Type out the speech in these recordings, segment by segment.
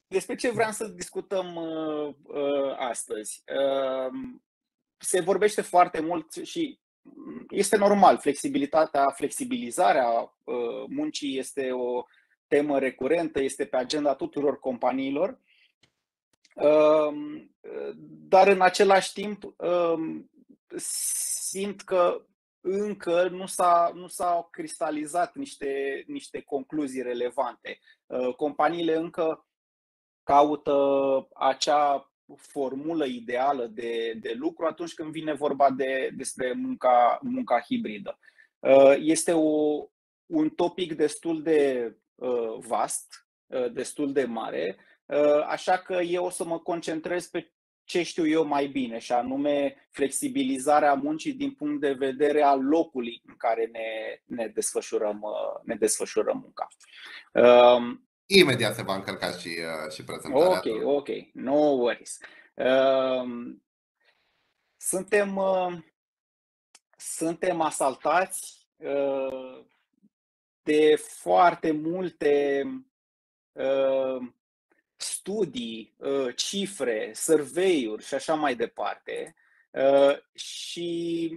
despre ce vreau să discutăm astăzi. Se vorbește foarte mult și este normal, flexibilizarea muncii este o temă recurentă, este pe agenda tuturor companiilor, dar în același timp simt că încă nu s-au cristalizat niște concluzii relevante. Companiile încă caută acea formulă ideală de lucru atunci când vine vorba despre munca hibridă. Este un topic destul de vast, destul de mare, așa că eu o să mă concentrez pe ce știu eu mai bine, și anume flexibilizarea muncii din punct de vedere al locului în care ne desfășurăm munca. Imediat se va încărca și prezentarea. Ok, no worries. Suntem asaltați de foarte multe studii, cifre, survey-uri și așa mai departe. Și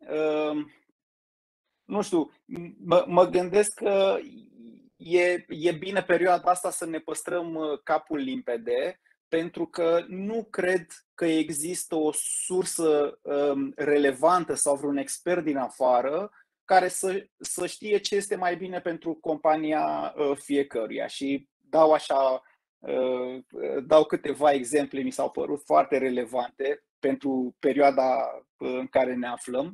nu știu, mă gândesc că e bine perioada asta să ne păstrăm capul limpede, pentru că nu cred că există o sursă relevantă sau vreun expert din afară care să știe ce este mai bine pentru compania fiecăruia. Și dau câteva exemple, mi s-au părut foarte relevante pentru perioada în care ne aflăm.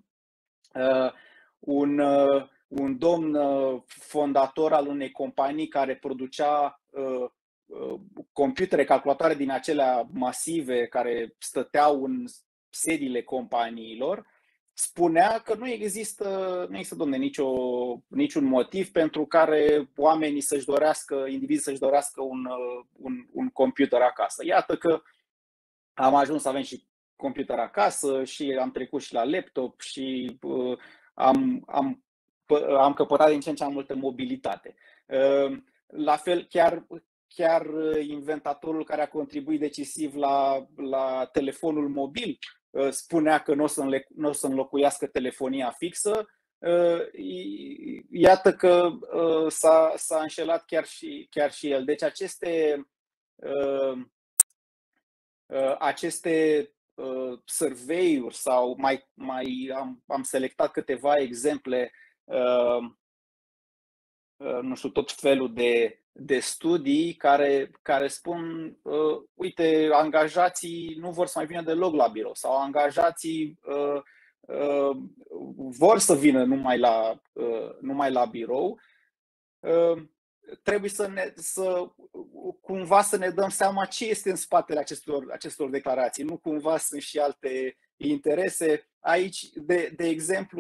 Un domn fondator al unei companii care producea computere, calculatoare din acelea masive care stăteau în sediile companiilor, spunea că nu există, domne, niciun motiv pentru care oamenii indivizii să-și dorească un computer acasă. Iată că am ajuns să avem și computer acasă și am trecut și la laptop și am căpătat din ce în ce mai multă mobilitate. La fel, chiar inventatorul care a contribuit decisiv la telefonul mobil spunea că nu o să înlocuiască telefonia fixă. Iată că s-a înșelat chiar și el. Deci aceste survey-uri, sau am selectat câteva exemple, nu știu, tot felul de studii care spun uite, angajații nu vor să mai vină deloc la birou, sau angajații vor să vină numai la birou. Trebuie cumva să ne dăm seama ce este în spatele acestor declarații. Nu cumva sunt și alte interese. Aici, de exemplu,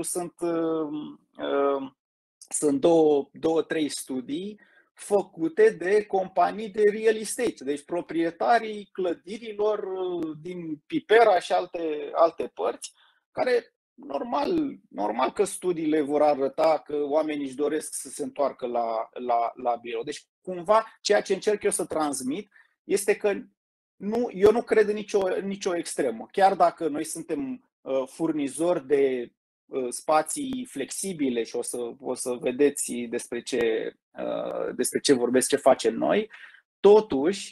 sunt două-trei studii făcute de companii de real estate, deci proprietarii clădirilor din Pipera și alte părți, care normal că studiile vor arăta că oamenii își doresc să se întoarcă la birou. Deci, cumva, ceea ce încerc eu să transmit este că eu nu cred în nicio extremă. Chiar dacă noi suntem furnizori de spații flexibile și o să vedeți despre ce vorbesc, ce facem noi, totuși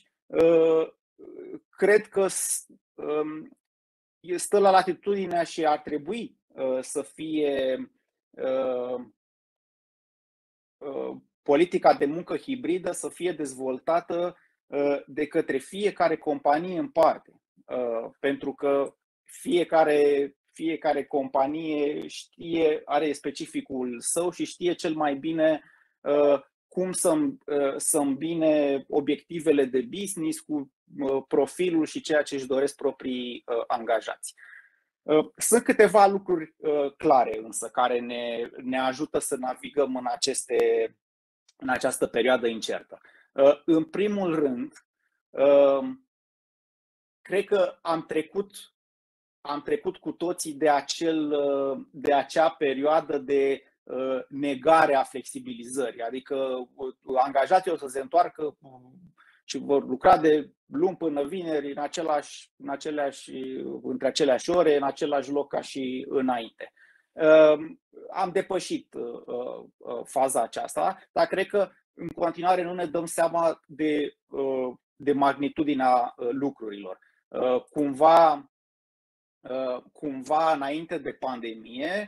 cred că stă la latitudinea și ar trebui să fie politica de muncă hibridă să fie dezvoltată de către fiecare companie în parte, pentru că fiecare companie are specificul său și știe cel mai bine cum să îmbine obiectivele de business cu profilul și ceea ce își doresc proprii angajați. Sunt câteva lucruri clare însă care ne ajută să navigăm în această perioadă incertă. În primul rând, cred că am trecut cu toții de acea perioadă de negare a flexibilizării, adică angajații o să se întoarcă și vor lucra de luni până vineri între aceleași ore, în același loc ca și înainte. Am depășit faza aceasta, dar cred că în continuare nu ne dăm seama de magnitudinea lucrurilor. Cumva înainte de pandemie,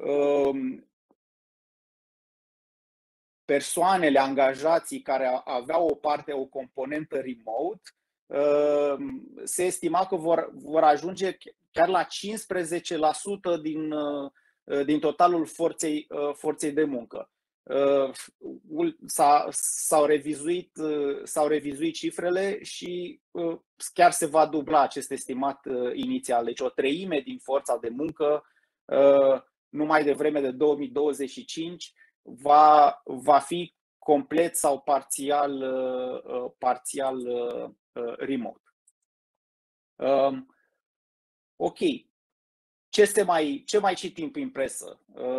persoanele, angajații care aveau o componentă remote, se estima că vor ajunge chiar la 15% din totalul forței de muncă. S-au revizuit cifrele și chiar se va dubla acest estimat inițial. Deci o treime din forța de muncă numai de vreme de 2025 va fi complet sau parțial remote. Ok. Ce mai citim prin presă?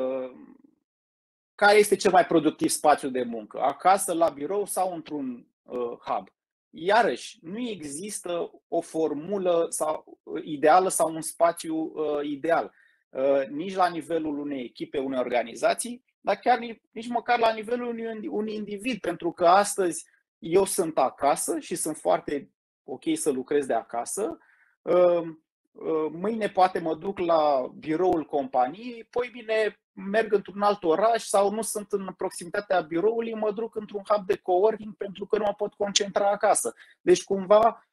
Care este cel mai productiv spațiu de muncă? Acasă, la birou sau într-un hub? Iarăși, nu există o formulă ideală sau un spațiu ideal. Nici la nivelul unei echipe, unei organizații, dar chiar nici măcar la nivelul unui individ, pentru că astăzi eu sunt acasă și sunt foarte ok să lucrez de acasă. Mâine poate mă duc la biroul companiei, poi bine merg într-un alt oraș sau nu sunt în proximitatea biroului, mă duc într-un hub de coworking pentru că nu mă pot concentra acasă. Deci cumva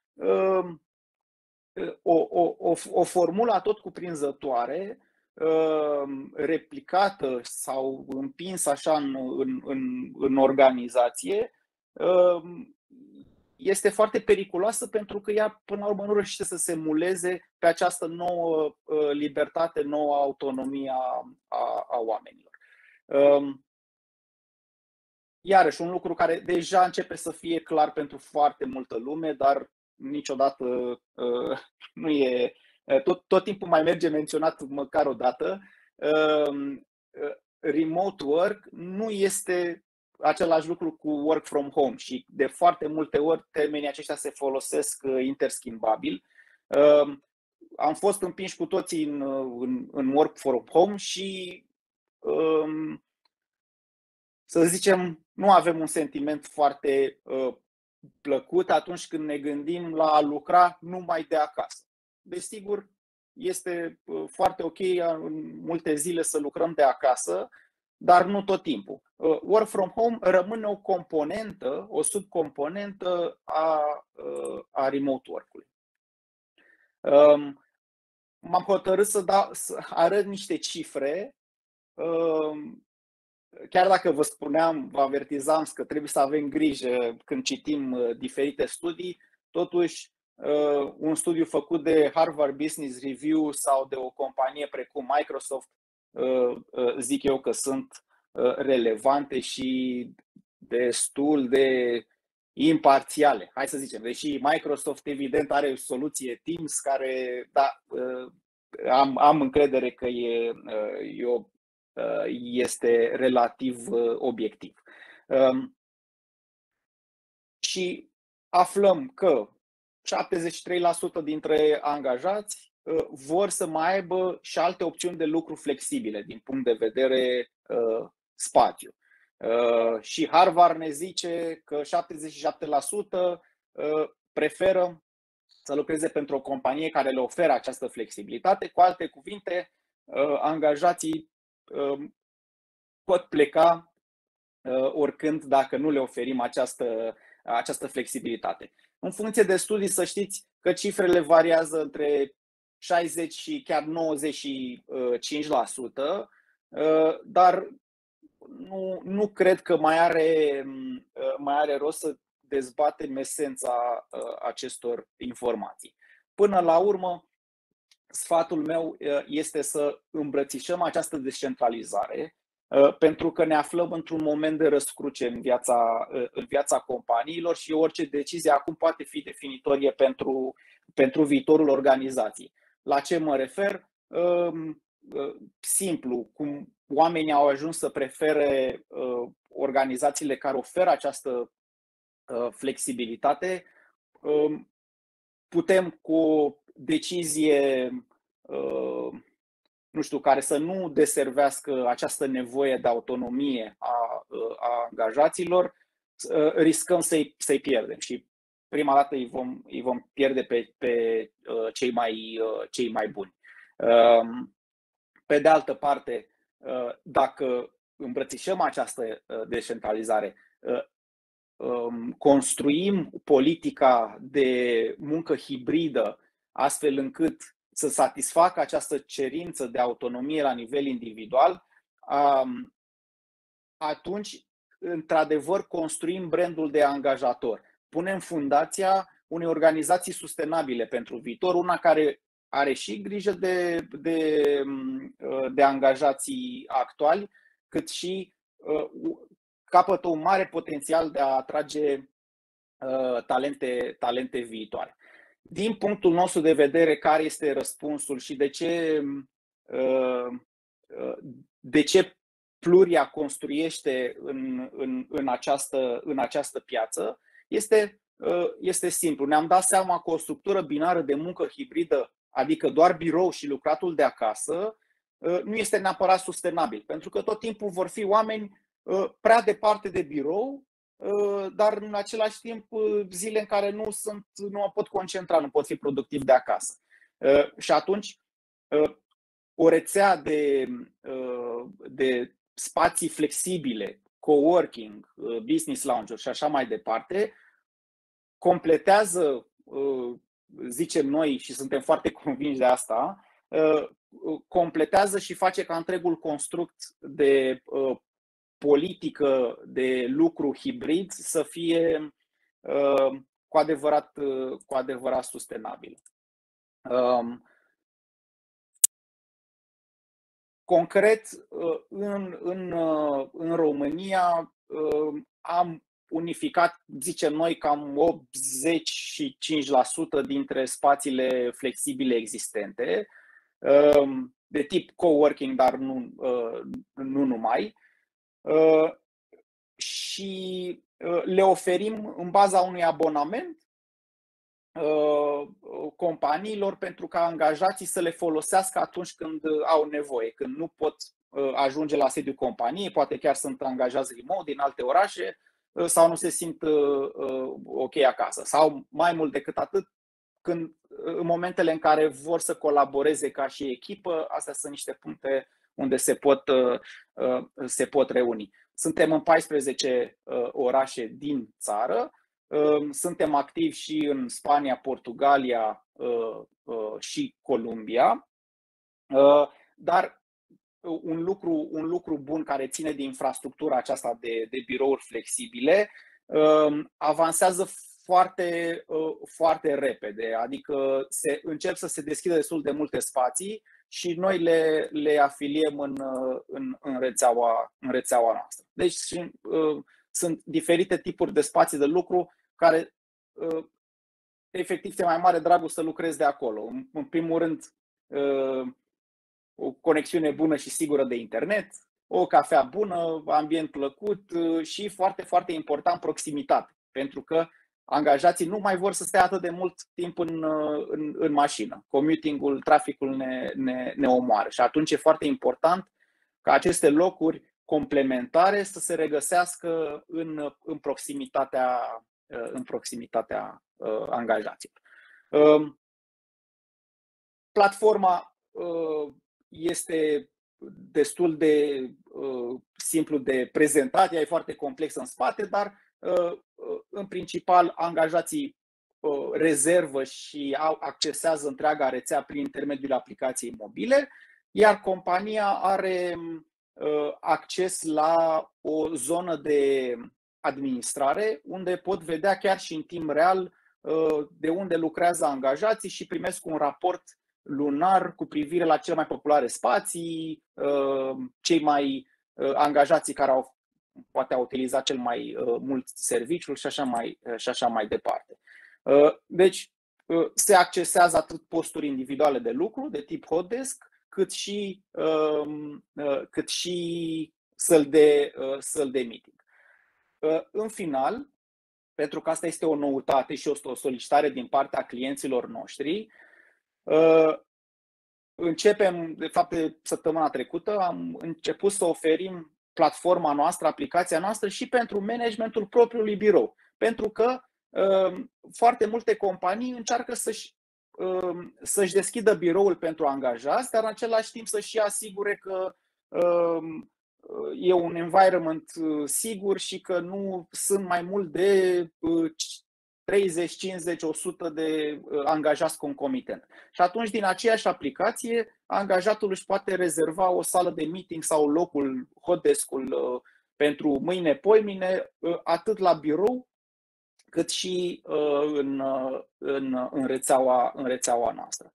o formulă tot cuprinzătoare, replicată sau împinsă așa în organizație, este foarte periculoasă pentru că ea până la urmă nu reușește să se muleze pe această nouă libertate, nouă autonomie a oamenilor. Iarăși, un lucru care deja începe să fie clar pentru foarte multă lume, dar niciodată nu e, tot timpul mai merge menționat măcar o dată. Remote work nu este același lucru cu work from home și de foarte multe ori termenii aceștia se folosesc interschimbabil. Am fost împinși cu toții în work from home și să zicem, nu avem un sentiment foarte plăcut atunci când ne gândim la a lucra numai de acasă. Desigur, este foarte ok în multe zile să lucrăm de acasă, dar nu tot timpul. Work from home rămâne o componentă, o subcomponentă a remote work-ului. M-am hotărât să arăt niște cifre, chiar dacă vă avertizam că trebuie să avem grijă când citim diferite studii, totuși un studiu făcut de Harvard Business Review sau de o companie precum Microsoft, zic eu că sunt relevante și destul de imparțiale, hai să zicem, deși Microsoft evident are o soluție Teams care, da, am încredere că este relativ obiectiv. Și aflăm că 73% dintre angajați vor să mai aibă și alte opțiuni de lucru flexibile din punct de vedere spațiu. Și Harvard ne zice că 77% preferă să lucreze pentru o companie care le oferă această flexibilitate. Cu alte cuvinte, angajații pot pleca oricând dacă nu le oferim această flexibilitate. În funcție de studii, să știți că cifrele variază între 60 și chiar 95%, dar nu cred că mai are rost să dezbatem esența acestor informații. Până la urmă, sfatul meu este să îmbrățișăm această descentralizare, pentru că ne aflăm într-un moment de răscruce în viața companiilor și orice decizie acum poate fi definitorie pentru viitorul organizației. La ce mă refer? Simplu, cum oamenii au ajuns să prefere organizațiile care oferă flexibilitate, putem cu o decizie, nu știu, care să nu deservească această nevoie de autonomie a angajaților, riscăm să-i pierdem și prima dată îi vom pierde pe cei mai buni. Pe de altă parte, dacă îmbrățișăm această descentralizare, construim politica de muncă hibridă astfel încât să satisfacă această cerință de autonomie la nivel individual, atunci, într-adevăr, construim brandul de angajator. Punem fundația unei organizații sustenabile pentru viitor, una care are și grijă de angajații actuali, cât și capătă un mare potențial de a atrage talente viitoare. Din punctul nostru de vedere, care este răspunsul și de ce Pluria construiește în această piață, este simplu. Ne-am dat seama că o structură binară de muncă hibridă, adică doar birou și lucratul de acasă, nu este neapărat sustenabil, pentru că tot timpul vor fi oameni prea departe de birou, dar în același timp zile în care nu mă pot concentra, nu pot fi productiv de acasă. Și atunci o rețea de spații flexibile, coworking, business lounge-uri și așa mai departe, completează, zicem noi și suntem foarte convinși de asta, completează și face ca întregul construct de politică de lucru hibrid să fie cu adevărat sustenabil. Concret, în România am unificat, zicem noi, cam 85% dintre spațiile flexibile existente, de tip coworking, dar nu numai. Și le oferim în baza unui abonament companiilor pentru ca angajații să le folosească atunci când au nevoie, când nu pot ajunge la sediul companiei, poate chiar sunt angajați remote din alte orașe sau nu se simt ok acasă. Sau mai mult decât atât, în momentele în care vor să colaboreze ca și echipă, astea sunt niște puncte unde se pot reuni. Suntem în 14 orașe din țară, suntem activi și în Spania, Portugalia și Columbia, dar un lucru bun care ține de infrastructura aceasta de birouri flexibile avansează foarte repede, adică încep să se deschidă destul de multe spații și noi le afiliem în rețeaua noastră. Deci sunt diferite tipuri de spații de lucru care efectiv ți-e mai mare dragul să lucrezi de acolo. În primul rând, o conexiune bună și sigură de internet, o cafea bună, ambient plăcut și foarte, foarte important, proximitate. Pentru că angajații nu mai vor să stea atât de mult timp în mașină. Commutingul, traficul ne omoară și atunci e foarte important ca aceste locuri complementare să se regăsească în proximitatea angajaților. Platforma este destul de simplu de prezentat, ea e foarte complexă în spate, dar în principal angajații rezervă și accesează întreaga rețea prin intermediul aplicației mobile, iar compania are acces la o zonă de administrare unde pot vedea chiar și în timp real de unde lucrează angajații și primesc un raport lunar cu privire la cele mai populare spații, cei mai angajații care poate au utilizat cel mai mult serviciul și așa mai departe. Deci se accesează atât posturi individuale de lucru de tip hot desk, cât și săli de meeting. În final, pentru că asta este o noutate și o solicitare din partea clienților noștri, începem, de fapt, de săptămâna trecută, am început să oferim platforma noastră, aplicația noastră și pentru managementul propriului birou. Pentru că foarte multe companii încearcă să-și deschidă biroul pentru angajați, dar în același timp să-și asigure că e un environment sigur și că nu sunt mai mult de 30, 50, 100 de angajați concomitent. Și atunci, din aceeași aplicație, angajatul își poate rezerva o sală de meeting sau locul, hot desk-ul pentru mâine, poimine, atât la birou, cât și în rețeaua noastră.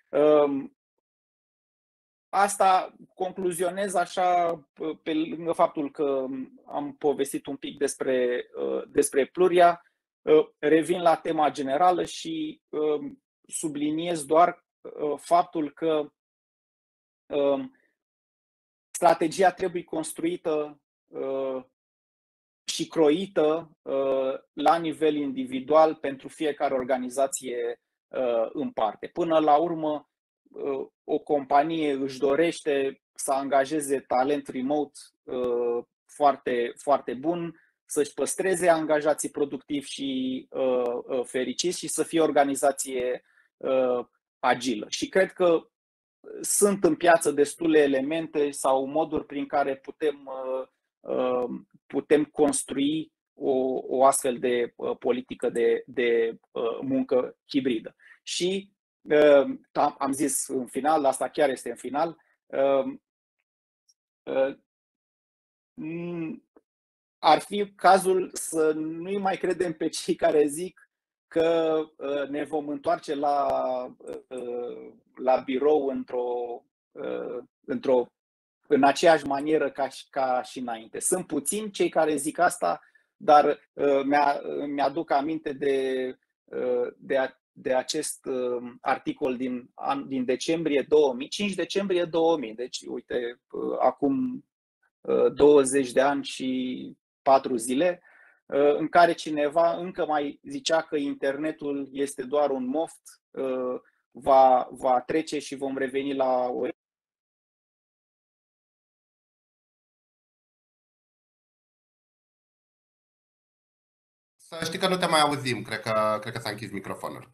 Asta concluzionez așa, pe lângă faptul că am povestit un pic despre Pluria, revin la tema generală și subliniez doar faptul că strategia trebuie construită și croită la nivel individual pentru fiecare organizație în parte. Până la urmă, o companie își dorește să angajeze talent remote foarte, foarte bun, să-și păstreze angajații productivi și fericiți și să fie o organizație agilă. Și cred că sunt în piață destule elemente sau moduri prin care putem construi o astfel de politică de muncă hibridă. Și am zis în final, asta chiar este în final, ar fi cazul să nu-i mai credem pe cei care zic că ne vom întoarce la birou în aceeași manieră ca și înainte. Sunt puțini cei care zic asta, dar mi-aduc aminte de acest articol din decembrie 2000, 5 decembrie 2000. Deci, uite, acum 20 de ani și 4 zile, în care cineva încă mai zicea că internetul este doar un moft, va trece și vom reveni la o... Să știi că nu te mai auzim, cred că s-a închis microfonul.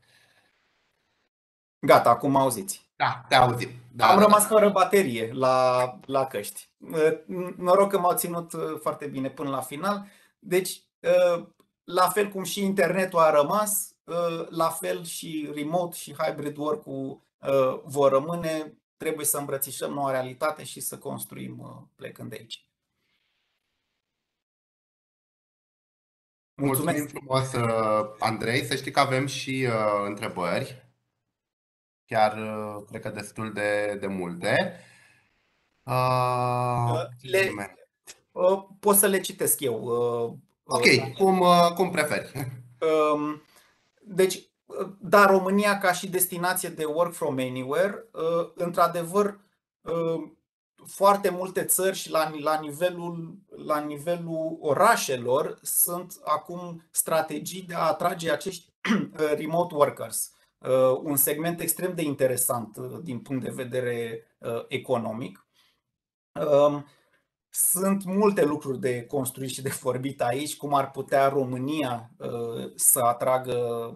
Gata, acum mă auziți. Da, te auzim. Am rămas fără baterie la căști. Noroc că m-au ținut foarte bine până la final. Deci, la fel cum și internetul a rămas, la fel și remote și hybrid work-ul vor rămâne. Trebuie să îmbrățișăm noua realitate și să construim plecând de aici. Mulțumim frumos, Andrei. Să știi că avem și întrebări. Chiar cred că destul de multe. Pot să le citesc eu. Ok, cum preferi. Deci, da, România ca și destinație de work from anywhere, într-adevăr, foarte multe țări și la nivelul orașelor sunt acum strategii de a atrage acești remote workers. Un segment extrem de interesant din punct de vedere economic. Sunt multe lucruri de construit și de vorbit aici, cum ar putea România să atragă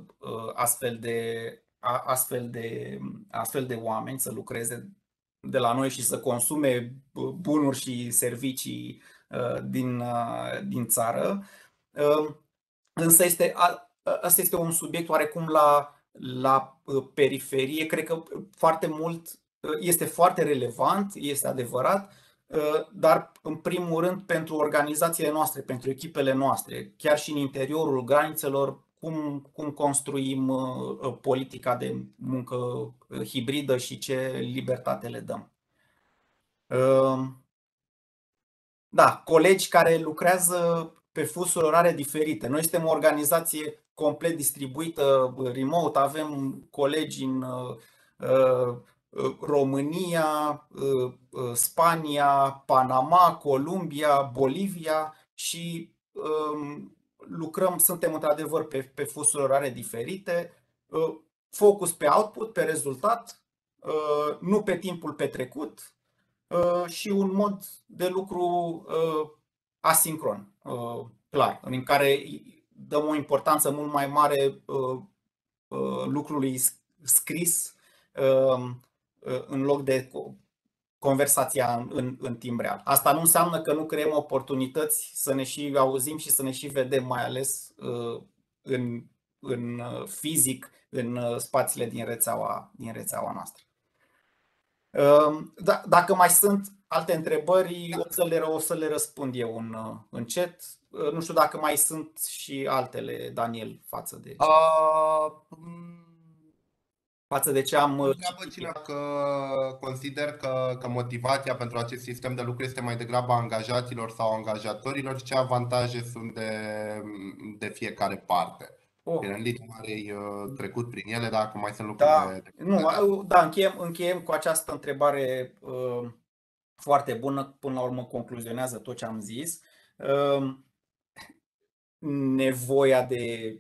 astfel de oameni să lucreze de la noi și să consume bunuri și servicii din țară. Însă asta este un subiect oarecum la periferie. Cred că foarte mult este foarte relevant, este adevărat, dar în primul rând pentru organizațiile noastre, pentru echipele noastre, chiar și în interiorul granițelor, cum construim politica de muncă hibridă și ce libertate le dăm. Da, colegi care lucrează pe fusuri orare diferite. Noi suntem o organizație complet distribuită remote, avem colegi în România, Spania, Panama, Columbia, Bolivia și lucrăm, suntem într-adevăr pe fusuri orare diferite, focus pe output, pe rezultat, nu pe timpul petrecut și un mod de lucru asincron, clar, în care dăm o importanță mult mai mare lucrului scris în loc de conversația în timp real. Asta nu înseamnă că nu creăm oportunități să ne și auzim și să ne și vedem, mai ales în fizic, în spațiile din rețeaua noastră. Dacă mai sunt alte întrebări, o să le răspund eu în chat. Nu știu dacă mai sunt și altele, Daniel, față de ce am citit. Că consider că motivația pentru acest sistem de lucru este mai degrabă a angajaților sau angajatorilor și ce avantaje sunt de fiecare parte. În linie mare trecut prin ele, dar acum mai sunt lucruri încheiem cu această întrebare foarte bună, până la urmă concluzionează tot ce am zis. Nevoia de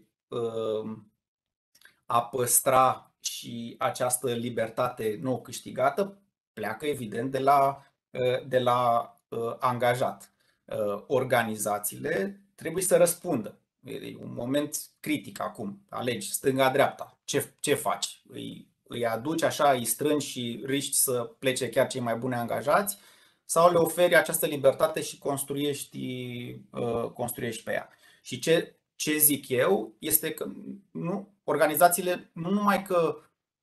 a păstra și această libertate nou câștigată pleacă evident de la angajat. Organizațiile trebuie să răspundă. E un moment critic acum. Alegi stânga-dreapta. Ce faci? Îi aduci așa, îi strângi și riști să plece chiar cei mai buni angajați sau le oferi această libertate și construiești pe ea? Și ce zic eu este că organizațiile nu numai că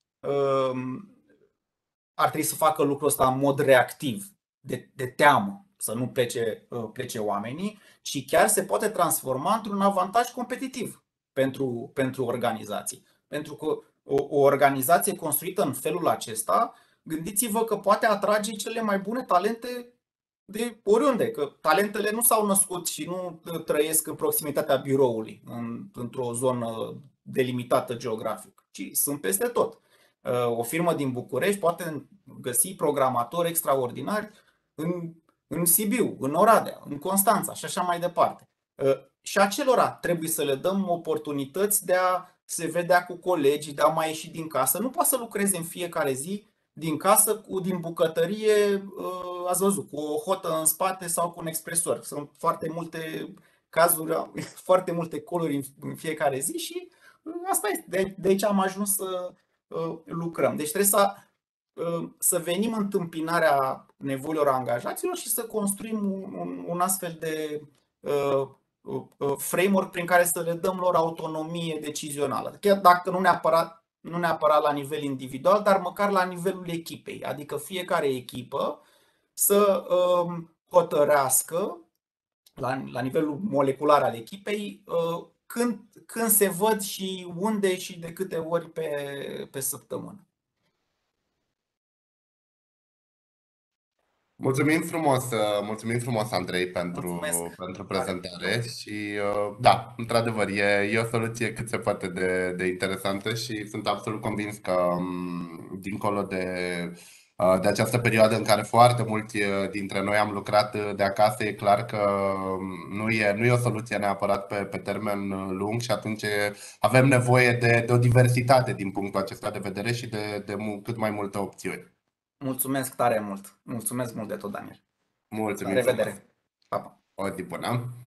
ar trebui să facă lucrul ăsta în mod reactiv, de teamă să nu plece oamenii, ci chiar se poate transforma într-un avantaj competitiv pentru organizații. Pentru că o organizație construită în felul acesta, gândiți-vă că poate atrage cele mai bune talente de oriunde, că talentele nu s-au născut și nu trăiesc în proximitatea biroului, într-o zonă delimitată geografic, ci sunt peste tot. O firmă din București poate găsi programatori extraordinari în Sibiu, în Oradea, în Constanța și așa mai departe. Și acelora trebuie să le dăm oportunități de a se vedea cu colegii, de a mai ieși din casă. Nu poate să lucreze în fiecare zi din casă, din bucătărie, ați văzut, cu o hotă în spate sau cu un expresor. Sunt foarte multe cazuri, foarte multe coluri în fiecare zi și asta este. De aici am ajuns să lucrăm. Deci trebuie să venim în întâmpinarea nevoilor angajaților și să construim un astfel de framework prin care să le dăm lor autonomie decizională. Chiar dacă nu neapărat la nivel individual, dar măcar la nivelul echipei. Adică fiecare echipă să hotărească la nivelul molecular al echipei când se văd și unde și de câte ori pe săptămână. Mulțumim frumos, Andrei, pentru prezentare. Și da, într-adevăr, e o soluție cât se poate de interesantă și sunt absolut convins că dincolo de această perioadă în care foarte mulți dintre noi am lucrat de acasă, e clar că nu e o soluție neapărat pe termen lung și atunci avem nevoie de o diversitate din punctul acesta de vedere și de cât mai multe opțiuni. Mulțumesc tare mult. Mulțumesc mult de tot, Daniel. Mulțumim. La revedere. Pa, pa. O zi bună.